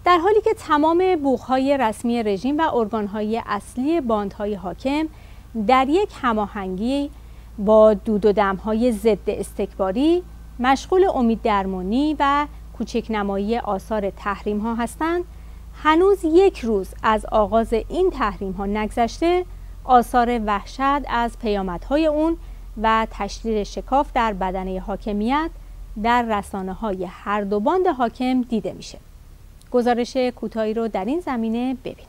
در حالی که تمام بوق‌های رسمی رژیم و ارگان‌های اصلی باندهای حاکم در یک هماهنگی با دود و دم‌های ضد استکباری مشغول امیددرمانی و کوچک‌نمایی آثار تحریم‌ها هستند، هنوز یک روز از آغاز این تحریم‌ها نگذشته آثار وحشت از پیامدهای اون و تشدید شکاف در بدنه حاکمیت در رسانه‌های هر دو باند حاکم دیده میشه. گزارش کوتاهی رو در این زمینه ببینیم.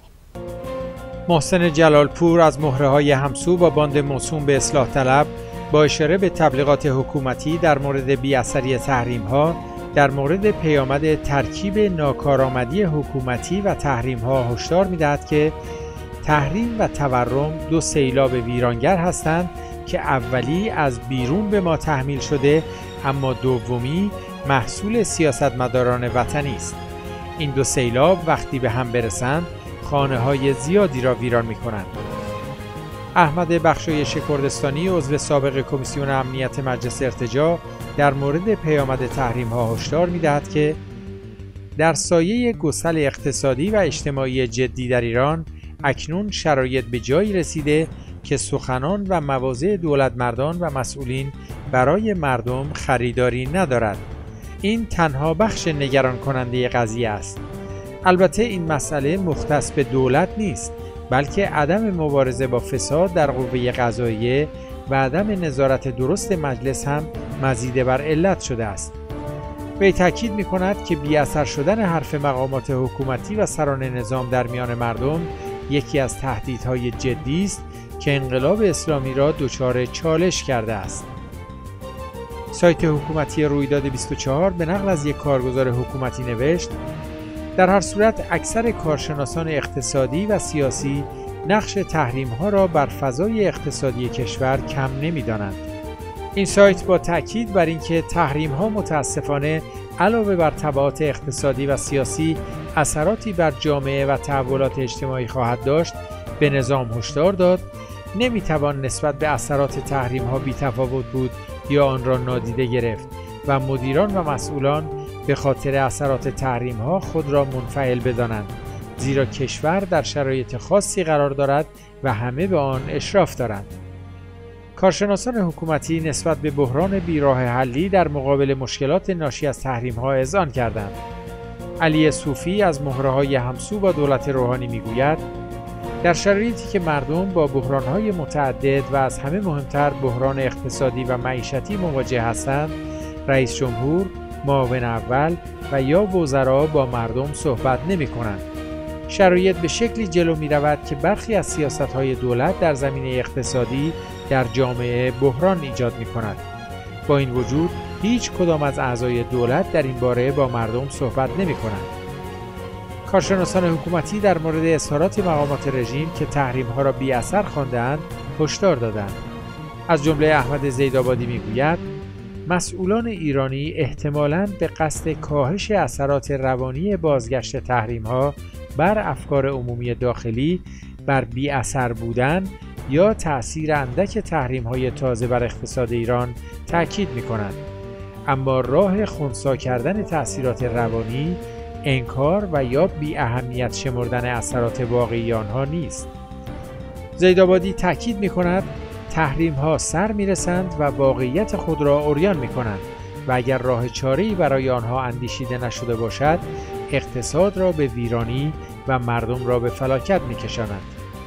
محسن جلالپور از مهره‌های همسو با باند موسوم به اصلاح طلب با اشاره به تبلیغات حکومتی در مورد بی‌اثری تحریم‌ها در مورد پیامد ترکیب ناکارآمدی حکومتی و تحریم‌ها هشدار می‌دهد که تحریم و تورم دو سیلاب ویرانگر هستند که اولی از بیرون به ما تحمیل شده، اما دومی محصول سیاستمداران وطنی است. این دو سیلاب وقتی به هم برسند خانه‌های زیادی را ویران می‌کنند. احمد بخشایش کردستانی عضو سابق کمیسیون امنیت مجلس ارتجاع در مورد پیامد تحریم‌ها هشدار می‌دهد که در سایه گسل اقتصادی و اجتماعی جدی در ایران اکنون شرایط به جایی رسیده که سخنان و مواضع دولتمردان و مسئولین برای مردم خریداری ندارد. این تنها بخش نگران کننده قضیه است. البته این مسئله مختص به دولت نیست، بلکه عدم مبارزه با فساد در قوه قضاییه و عدم نظارت درست مجلس هم مزید بر علت شده است. وی تاکید می‌کند که بی‌اثر شدن حرف مقامات حکومتی و سران نظام در میان مردم یکی از تهدیدهای جدی است که انقلاب اسلامی را دچار چالش کرده است. سایت حکومتی رویداد 24 به نقل از یک کارگزار حکومتی نوشت: در هر صورت اکثر کارشناسان اقتصادی و سیاسی نقش تحریم‌ها را بر فضای اقتصادی کشور کم نمی‌دانند. این سایت با تأکید بر اینکه تحریم‌ها متأسفانه علاوه بر تبعات اقتصادی و سیاسی اثراتی بر جامعه و تحولات اجتماعی خواهد داشت، به نظام هشدار داد نمی‌توان نسبت به اثرات تحریم‌ها بی‌تفاوت بود یا آن را نادیده گرفت و مدیران و مسئولان به خاطر اثرات تحریم‌ها خود را منفعل بدانند، زیرا کشور در شرایط خاصی قرار دارد و همه به آن اشراف دارند. کارشناسان حکومتی نسبت به بحران بیراه حلی در مقابل مشکلات ناشی از تحریم‌ها اذعان کردند. علی صوفی از مهره‌های همسو با دولت روحانی میگوید: در شرایطی که مردم با بحران‌های متعدد و از همه مهمتر بحران اقتصادی و معیشتی مواجه هستند، رئیس جمهور، معاون اول و یا وزرا با مردم صحبت نمی‌کنند. شرایط به شکلی جلو می‌رود که برخی از سیاست‌های دولت در زمینه اقتصادی در جامعه بحران ایجاد می‌کند. با این وجود هیچ کدام از اعضای دولت در این باره با مردم صحبت نمی‌کنند. کارشناسان حکومتی در مورد اظهارات مقامات رژیم که تحریم‌ها را بی‌اثر خوانده‌اند هشدار دادند. از جمله احمد زیدآبادی می‌گوید: مسئولان ایرانی احتمالاً به قصد کاهش اثرات روانی بازگشت تحریم‌ها بر افکار عمومی داخلی بر بی‌اثر بودن یا تأثیر اندک تحریم‌های تازه بر اقتصاد ایران تأکید می‌کنند. اما راه خنثی کردن تأثیرات روانی، انکار و یا بی اهمیت شمردن اثرات واقعی آنها نیست. زیدآبادی تأکید می‌کند تحریم‌ها سر می‌رسند و واقعیت خود را عریان می‌کنند و اگر راه چاره‌ای برای آنها اندیشیده نشده باشد، اقتصاد را به ویرانی و مردم را به فلاکت می‌کشانند.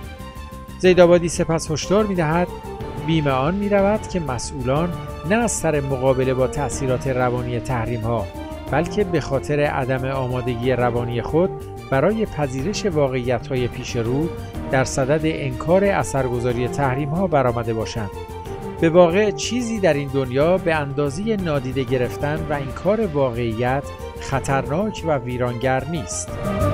زیدآبادی سپس هشدار می‌دهد بیم آن می‌رود که مسئولان نه از سر مقابله با تأثیرات روانی تحریم‌ها، بلکه به خاطر عدم آمادگی روانی خود برای پذیرش واقعیت‌های پیش رو در صدد انکار اثرگذاری تحریم‌ها برآمده باشند. به واقع چیزی در این دنیا به اندازه نادیده گرفتن و انکار واقعیت خطرناک و ویرانگر نیست.